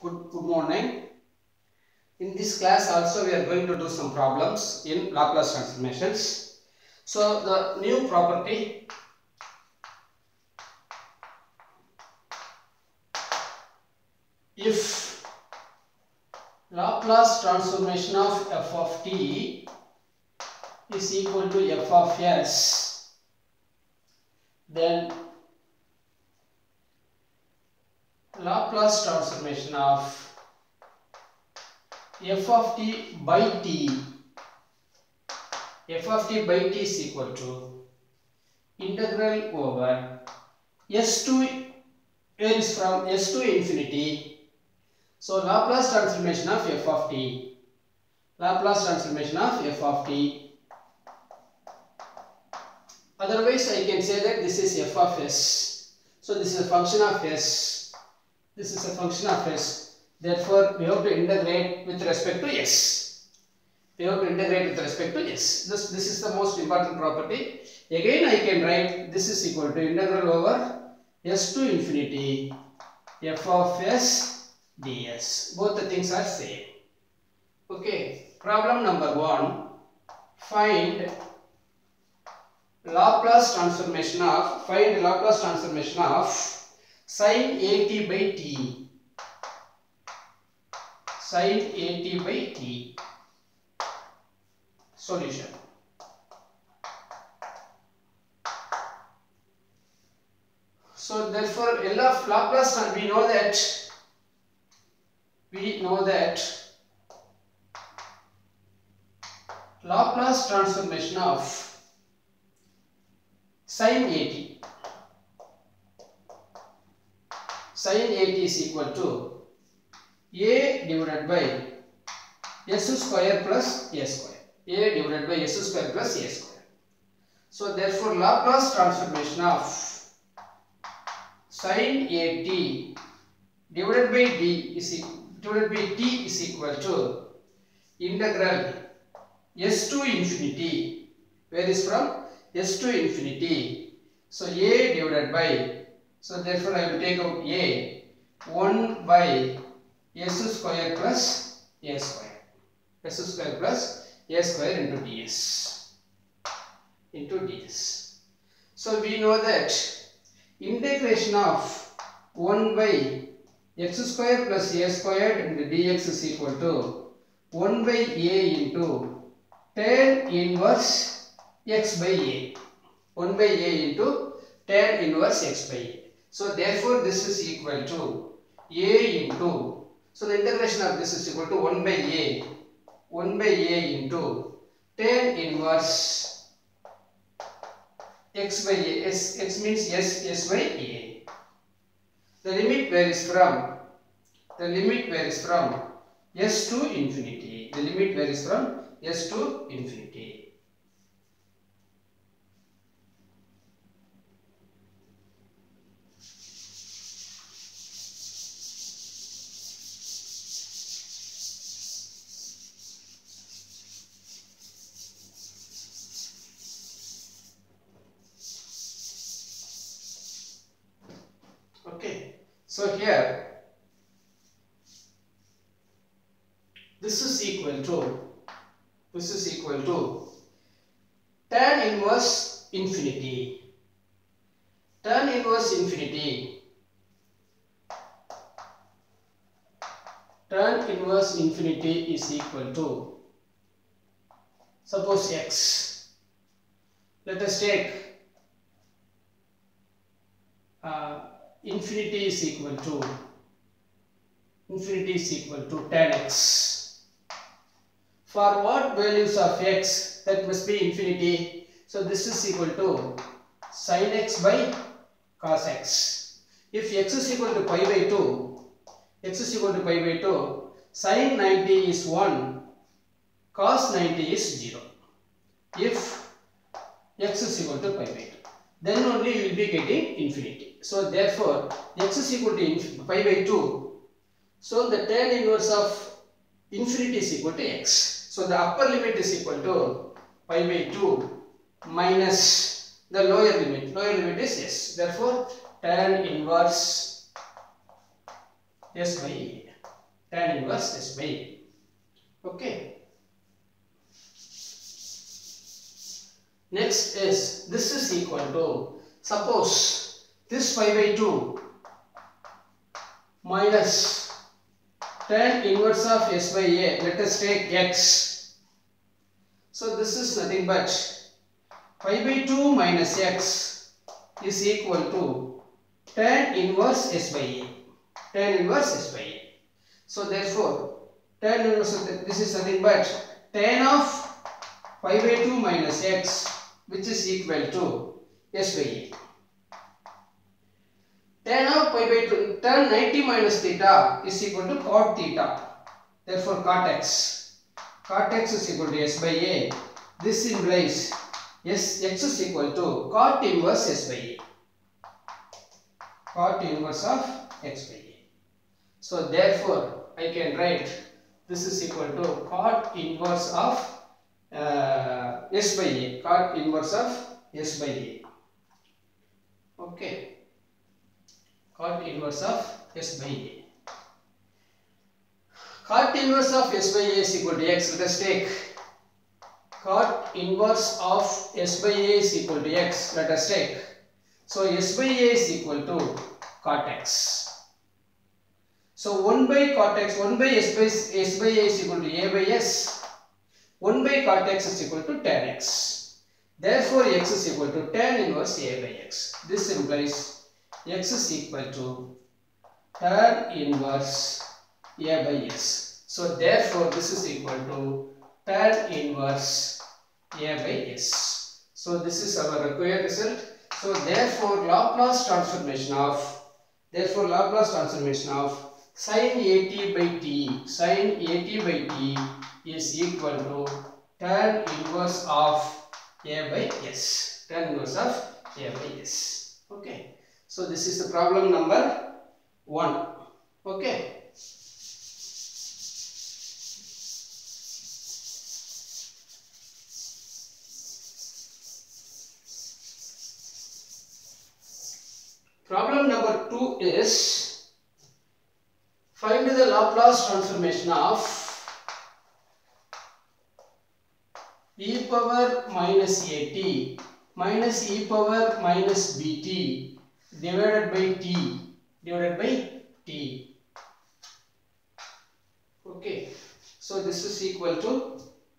Good morning. In this class also we are going to do some problems in Laplace transformations. So the new property, if Laplace transformation of f of t is equal to f of s, then Laplace transformation of f of t by t, f of t by t is equal to integral over s to, where is from s to infinity. So Laplace transformation of f of t, Laplace transformation of f of t. Otherwise I can say that this is f of s. So this is a function of s. This is a function of s. Therefore we have to integrate with respect to s. We have to integrate with respect to s. This is the most important property. Again I can write this is equal to integral over s to infinity f of s ds. Both the things are same. Okay. Problem number 1. Find Laplace transformation of sin at by t. Sin at by t. Solution. So therefore L of Laplace, we know that Laplace transformation of sin at is equal to a divided by s square plus a square. A divided by s square plus a square. So therefore Laplace transformation of sin at divided by t is equal to integral s to infinity. Where is from? S to infinity. So a divided by, so therefore I will take out a 1 by s square plus a square. S square plus a square into ds. So we know that integration of 1 by x square plus a squared into dx is equal to 1 by a into tan inverse x by a. 1 by a into tan inverse x by a. So therefore this is equal to a into, so the integration of this is equal to 1 by a into tan inverse x by a. X means s by a. The limit varies from s to infinity. The limit varies from s to infinity. Okay, so here this is equal to tan inverse infinity. Tan inverse infinity is equal to, suppose x. Let us take infinity is equal to tan x. For what values of x, that must be infinity. So this is equal to sin x by cos x. If x is equal to pi by 2, sin 90 is 1, cos 90 is 0. If x is equal to pi by 2, then only you will be getting infinity. So therefore x is equal to pi by 2. So the tan inverse of infinity is equal to x. So the upper limit is equal to pi by 2 minus the lower limit. Lower limit is s. Therefore tan inverse s by a. tan inverse S by A. Okay. Next is this is equal to, suppose this pi by 2 minus tan inverse of S by A, let us take x. So this is nothing but pi by 2 minus x is equal to tan inverse S by A. Tan inverse S by A. So therefore tan inverse, this is nothing but tan of pi by 2 minus x, which is equal to S by A. Tan of pi by 2, tan 90 minus theta is equal to cot theta. Therefore cot x. Cot x is equal to S by A. This implies x is equal to cot inverse S by A. Cot inverse of x by A. So therefore I can write this is equal to cot inverse of S by A. Cot inverse of S by A. Okay. Cot inverse of S by A. Cot inverse of S by A is equal to x. Let us take cot inverse of S by A is equal to x. Let us take. So S by A is equal to cot x. So 1 by cot x, 1 by S by A is equal to A by S. 1 by cot x is equal to tan x. Therefore x is equal to tan inverse A by x. This implies x is equal to tan inverse A by S. So therefore this is equal to tan inverse A by S. So this is our required result. So therefore Laplace transformation of sin AT by T is equal to tan inverse of A by S. Tan inverse of A by S. Okay. So this is the problem number 1. Okay. Problem number 2 is find the Laplace transformation of e power minus at minus e power minus bt divided by t. Okay, so this is equal to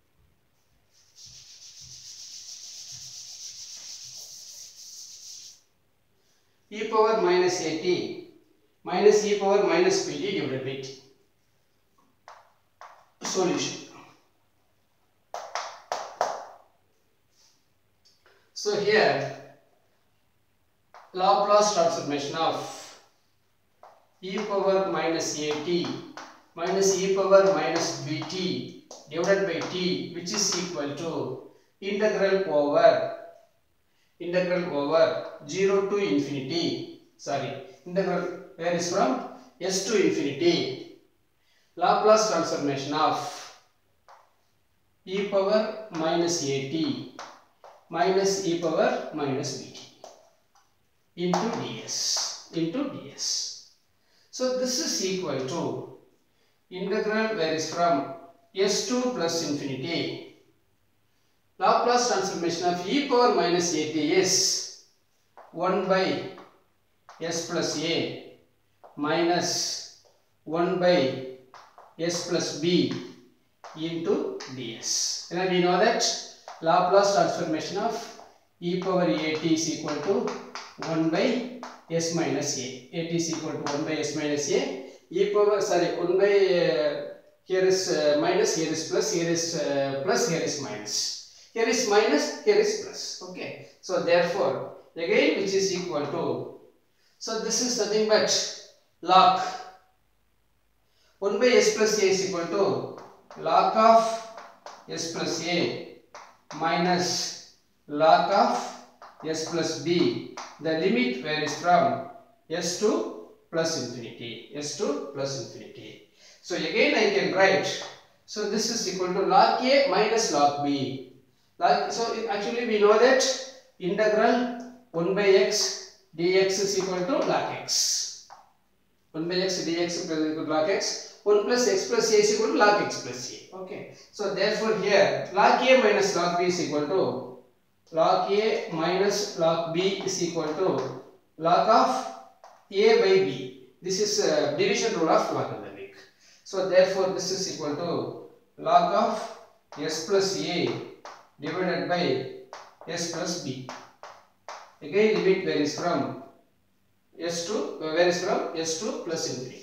e power minus at minus e power minus bt divided by t. Solution. So here Laplace transformation of e power minus at minus e power minus bt divided by t, which is equal to integral over 0 to infinity, integral varies from s to infinity, Laplace transformation of e power minus at minus e power minus bt into ds. So this is equal to integral varies from s to plus infinity. Laplace transformation of e power minus at is 1 by s plus a minus 1 by s plus b into ds. And we know that Laplace transformation of e power at is equal to 1 by s minus a. At is equal to 1 by s minus a. E power 1 by here is minus, here is plus, here is plus, here is minus. Here is minus, here is plus. Okay. So therefore, again which is equal to, so this is nothing but log 1 by s plus a is equal to log of s plus a minus log of s plus b. The limit varies from s to plus infinity. So again I can write, so this is equal to log a minus log b. So actually we know that integral 1 by x dx is equal to log x. 1 by x dx plus equal to log x. 1 plus x plus a is equal to log x plus a. Okay. So therefore here log a minus log b is equal to log a minus log b is equal to log of a by b. This is division rule of logarithmic. So therefore this is equal to log of s plus a divided by s plus b. Again limit varies from s to plus infinity.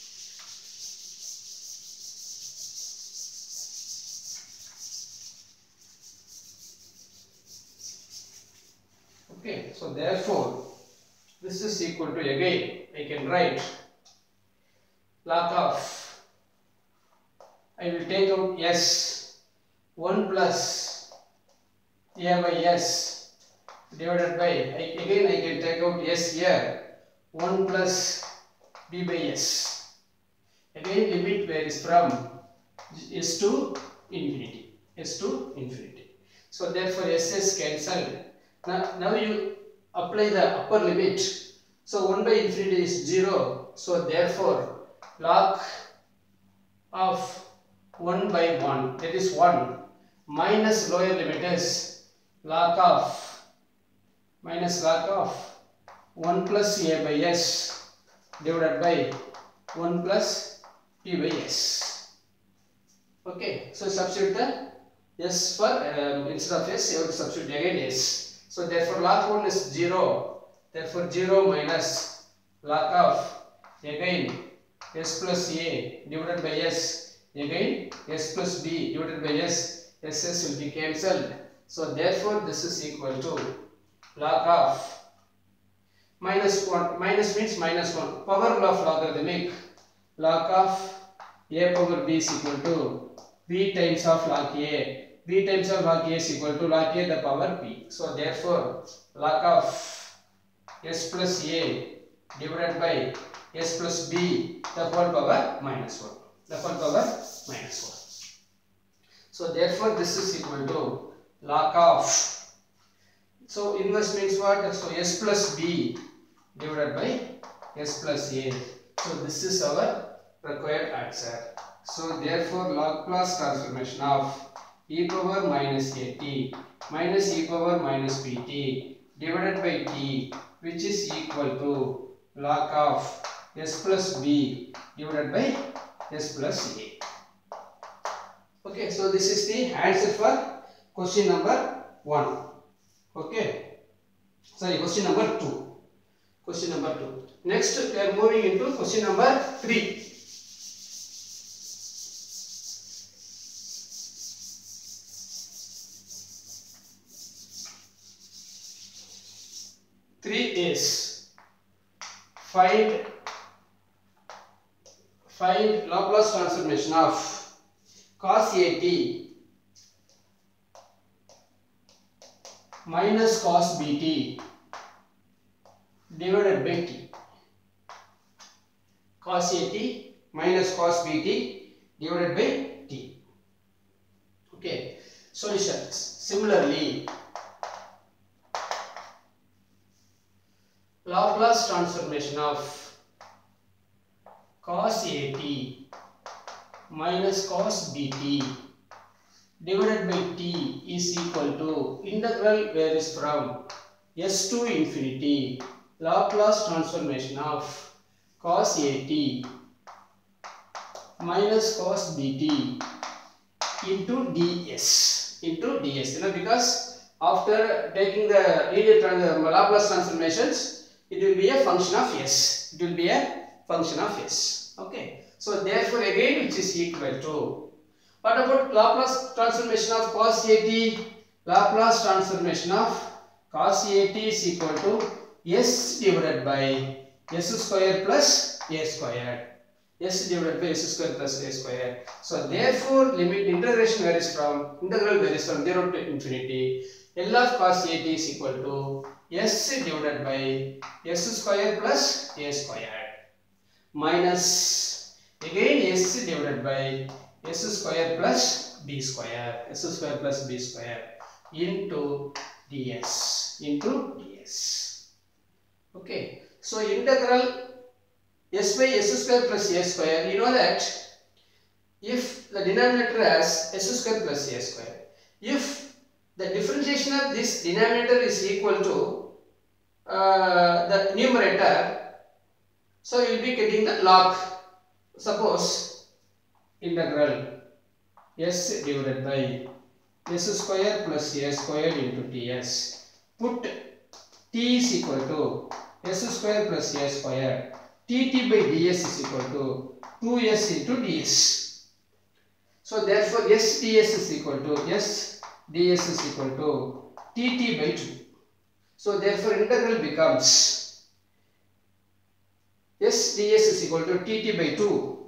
Okay, so therefore this is equal to, again I can write log of, I will take out s, 1 plus a by s divided by, again I can take out s here, 1 plus b by s. Again limit varies from s to infinity. So therefore s is cancelled. Now you apply the upper limit. So 1 by infinity is 0. So therefore log of 1 by 1, that is 1, minus lower limit is log of 1 plus a by s divided by 1 plus p by s. Okay, so substitute the s for instead of s, you have to substitute again s. So therefore log 1 is 0. Therefore 0 minus log of, again s plus a divided by s, again s plus b divided by s, s will be cancelled. So therefore this is equal to log of minus means minus 1, power rule of logarithmic, log of a power b is equal to b times of log a. B times of log a is equal to log a the power p. So therefore log of s plus a divided by s plus b the whole power minus 1. So therefore this is equal to log of, so inverse means what? So s plus b divided by s plus a. So this is our required answer. So therefore Laplace transformation of e power minus at minus e power minus bt divided by t, which is equal to log of s plus b divided by s plus a. Okay, so this is the answer for question number 1. Okay, sorry, question number 2. Next we are moving into question number 3. Is find Laplace transformation of cos at minus cos bt divided by t. Cos at minus cos bt divided by t. Okay, solutions. Similarly, Laplace transformation of cos at minus cos bt divided by t is equal to, integral varies from s to infinity, Laplace transformation of cos at minus cos bt into ds. You know, because after taking the linear Laplace transformations, it will be a function of s. Okay. So therefore again which is equal to, what about Laplace transformation of cos at? Laplace transformation of cos at is equal to s divided by s square plus a square. S divided by s square plus a square. So therefore integral varies from 0 to infinity. L of cos at is equal to s divided by s square plus a square minus again s divided by s square plus b square, into ds. Okay, so integral s by s square plus a square, you know that if the denominator has s square plus a square, if the differentiation of this denominator is equal to the numerator, so you will be getting the log. Suppose integral s divided by s square plus a square into ts. Put t is equal to s square plus a square. Dt by ds is equal to 2s into ds. So therefore s ds is equal to tt by 2. So therefore integral becomes s ds is equal to tt by 2.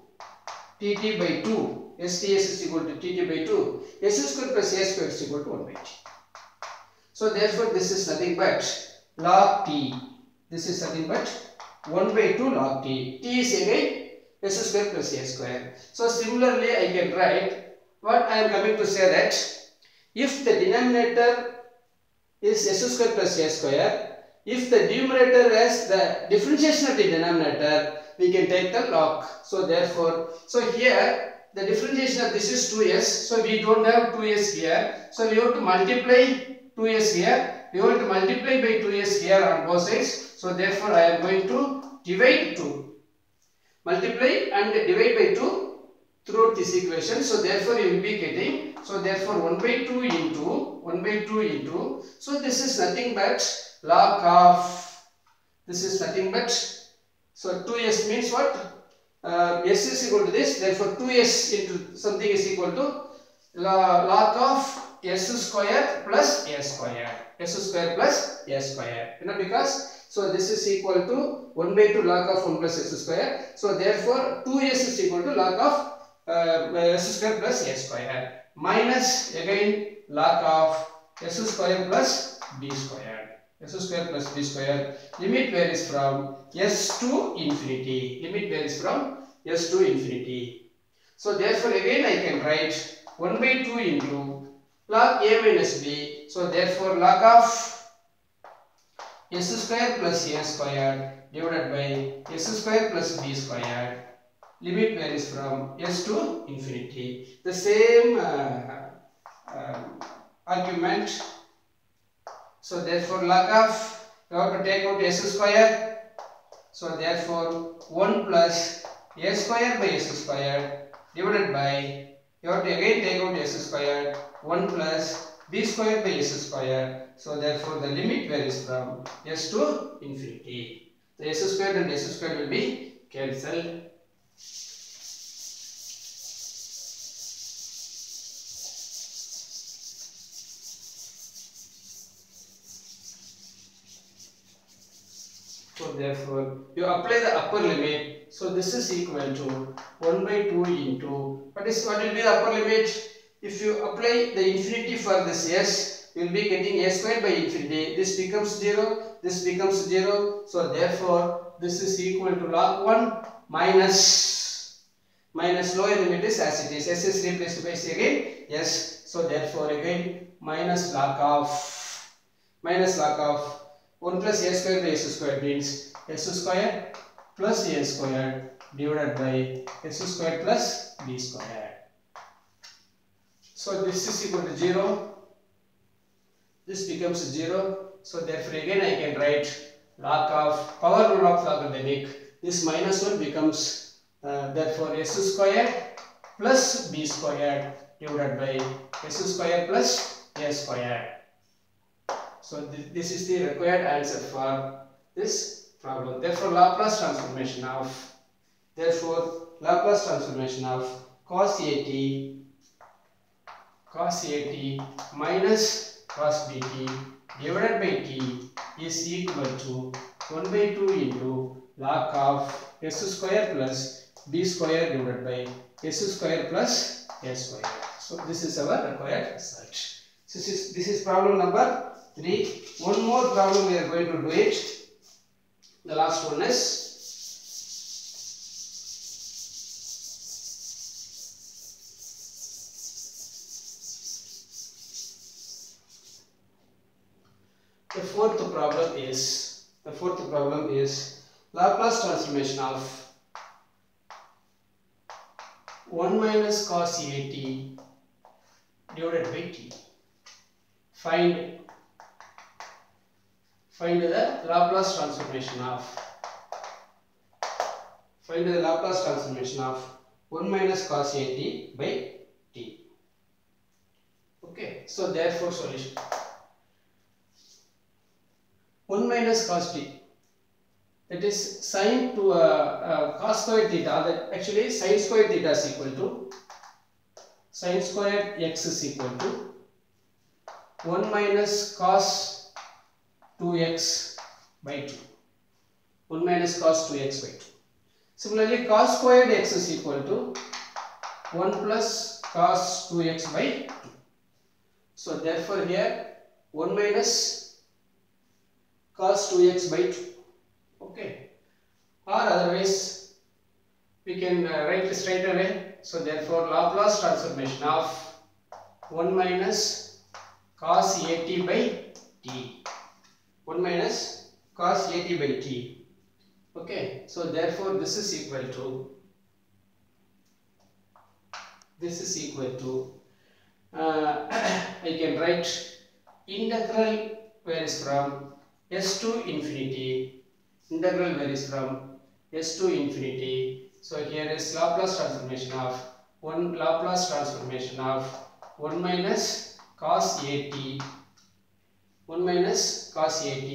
S ds is equal to tt by 2. S square plus a square is equal to 1 by t. So therefore this is nothing but log t. This is nothing but 1 by 2 log t. T is again s square plus a square. So similarly I can write what I am coming to say, that if the denominator is s square plus a square, if the numerator has the differentiation of the denominator, we can take the log. So therefore, here the differentiation of this is 2s, so we don't have 2s here, so we have to multiply 2s here, we have to multiply by 2s here on both sides. So therefore I am going to divide 2, multiply and divide by 2 throughout this equation. So therefore you will be getting, so therefore 1 by 2 into, so this is nothing but log of, this is nothing but, so 2s means what? S is equal to this, therefore 2s into something is equal to log of s square plus a square. You know, because, so this is equal to 1 by 2 log of 1 plus s square. So therefore 2s is equal to log of s square plus a square minus again log of s square plus b square. Limit varies from s to infinity. So therefore again I can write 1 by 2 into log a minus b. So therefore log of s square plus a square divided by s square plus b square. Limit varies from s to infinity. The same argument. So therefore log of, you have to take out s square. So therefore 1 plus a square by s square divided by, you have to again take out s square, 1 plus b square by s square. So therefore the limit varies from s to infinity. The s square and s square will be cancelled. So therefore you apply the upper limit. So this is equal to 1 by 2 into, what will be the upper limit? If you apply the infinity for this s, you will be getting a square by infinity. This becomes 0, this becomes 0. So therefore this is equal to log 1 minus lower limit is as it is. S is replaced by s again. Yes. So therefore again minus log of 1 plus a square by s square means s square plus a square divided by s square plus b square. So this is equal to 0. This becomes 0. So therefore again I can write log of power rule of logarithmic. This minus 1 becomes therefore s square plus b square divided by s square plus a square. So this is the required answer for this problem. Therefore Laplace transformation of cos AT minus cos BT divided by t is equal to 1 by 2 into log of s square plus b square divided by s square plus a square. So this is our required result. So this is problem number 3. One more problem we are going to do it. The last one is the fourth problem is Laplace transformation of 1 minus cos AT divided by t. Find the Laplace transformation of 1 minus cos AT by t. Okay, so therefore solution 1 minus cos t, that is sine to cos squared theta, that actually sin squared theta is equal to sin squared x is equal to 1 minus cos 2x by 2. 1 minus cos 2x by 2. Similarly, cos squared x is equal to 1 plus cos 2x by 2. So therefore here 1 minus cos 2x by 2. Okay, or otherwise we can write it straight away. So therefore Laplace transformation of 1 minus cos AT by t. 1 minus cos AT by t. Okay, so therefore this is equal to I can write integral varies from s to infinity. Integral varies from s to infinity. So here is Laplace transformation of 1 minus cos AT. 1 minus cos AT.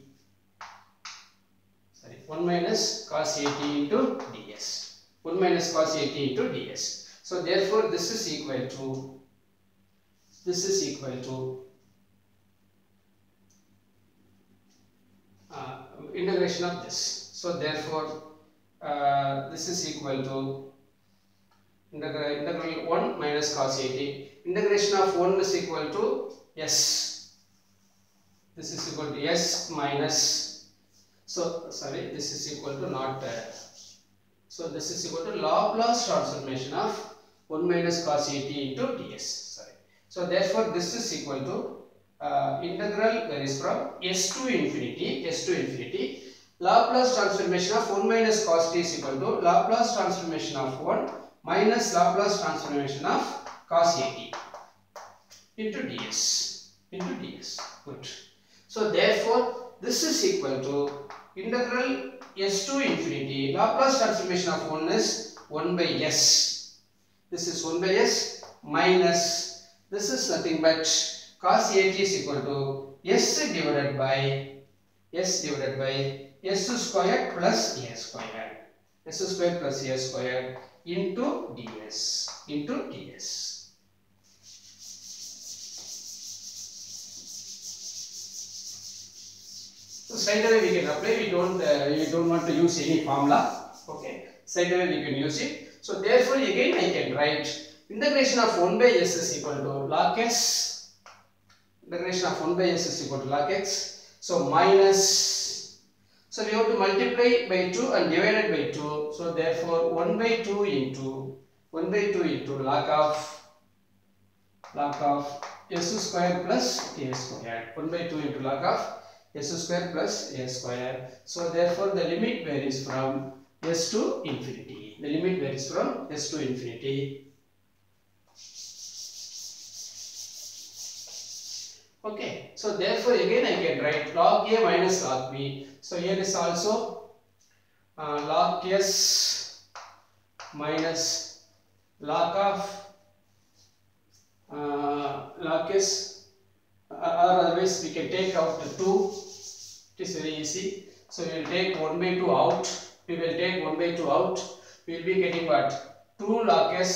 Sorry, 1 minus cos AT into ds. 1 minus cos AT into ds. So therefore this is equal to integration of this. So therefore this is equal to integral 1 minus cos AT. Integration of 1 is equal to s. This is equal to s minus, so sorry, this is equal to not so this is equal to Laplace transformation of 1 minus cos AT into ds. Sorry. So therefore this is equal to integral varies from s to infinity. Laplace transformation of 1 minus cos t is equal to Laplace transformation of 1 minus Laplace transformation of cos AT into ds. Good. So therefore this is equal to integral s to infinity. Laplace transformation of 1 is 1 by s. This is 1 by s minus, this is nothing but cos AT is equal to s divided by s squared plus a squared. S squared plus a squared into ds. So straight away we can apply. We don't want to use any formula. Okay, straight away we can use it. So therefore again I can write integration of 1 by s is equal to log s. Integration of 1 by s is equal to log x. So minus, so we have to multiply by 2 and divide it by 2. So therefore 1 by 2 into log of s square plus a square. 1 by 2 into log of s square plus a square. So therefore the limit varies from s to infinity. Okay, so therefore again I can write log a minus log b. So here is also log s minus log of log s, or otherwise we can take out the 2. It is very easy. So we will take 1 by 2 out. We will be getting what? 2 log s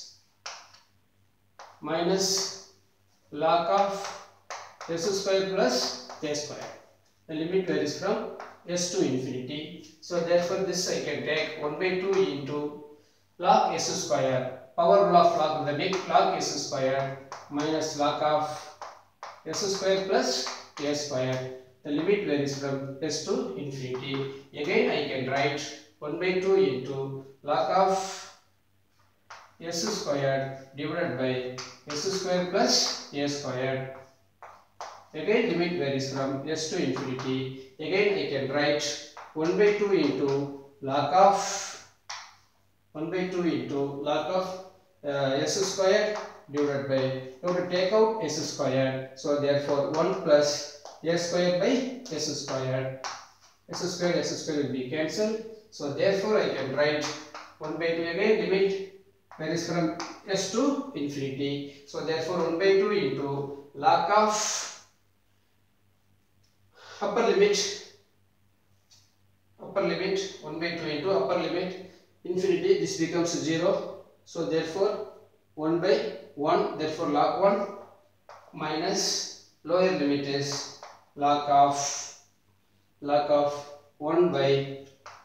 minus log of s square plus a square. The limit varies from s to infinity. So therefore this I can take 1 by 2 into log s square, power rule of logarithmic, log s square minus log of s square plus a square. The limit varies from s to infinity. Again I can write 1 by 2 into log of s square divided by s square plus a square. Again limit varies from s to infinity. Again I can write 1 by 2 into log of 1 by 2 into log of s squared divided by, you have to take out s squared, so therefore 1 plus s squared by s squared. S squared will be cancelled, so therefore I can write 1 by 2 again, limit where is from s to infinity, so therefore 1 by 2 into log of upper limit 1 by 2 into upper limit infinity, this becomes 0, so therefore 1 by 1, therefore log 1 minus lower limit is log of 1 by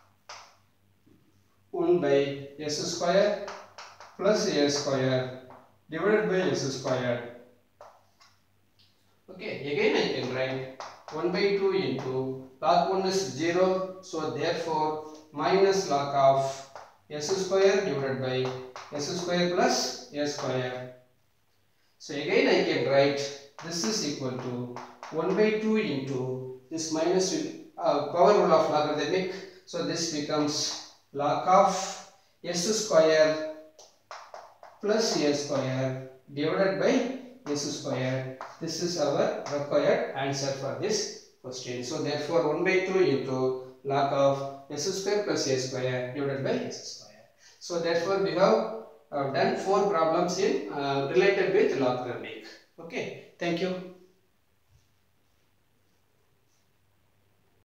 s square plus a square divided by s square. Okay, again I can write 1 by 2 into log 1 is 0, so therefore minus log of s square divided by s square plus a square. So again I can write this is equal to 1 by 2 into this minus power rule of logarithmic, so this becomes log of s square plus a square divided by s square. This is our required answer for this question. So therefore 1 by 2 into log of s square plus a square divided by s square. So therefore we have done 4 problems in related with logarithmic. Okay, thank you.